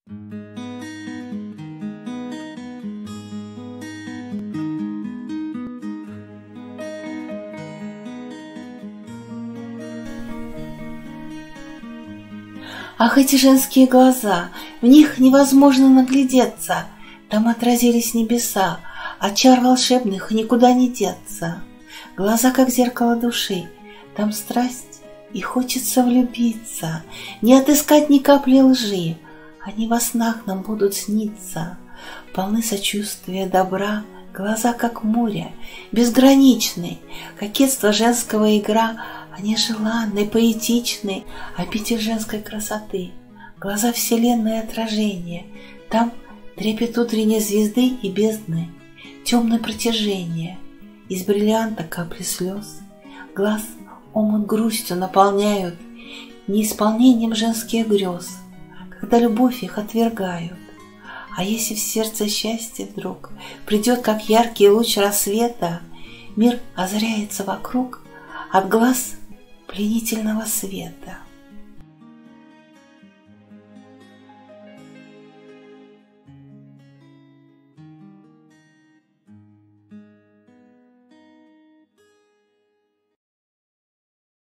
Ах, эти женские глаза, в них невозможно наглядеться, там отразились небеса, от чар волшебных никуда не деться. Глаза, как зеркало души, там страсть, и хочется влюбиться, не отыскать ни капли лжи, они во снах нам будут сниться. Полны сочувствия, добра, глаза, как море, безграничны, кокетство женского игра, они желанны, поэтичны, обитель женской красоты. Глаза вселенной отражение, там трепет утренней звезды и бездны, темное протяжение, из бриллианта капли слез. Глаз омут грустью наполняют, неисполнением женских грез, когда любовь их отвергают. А если в сердце счастье вдруг придет, как яркий луч рассвета, мир озаряется вокруг от глаз пленительного света.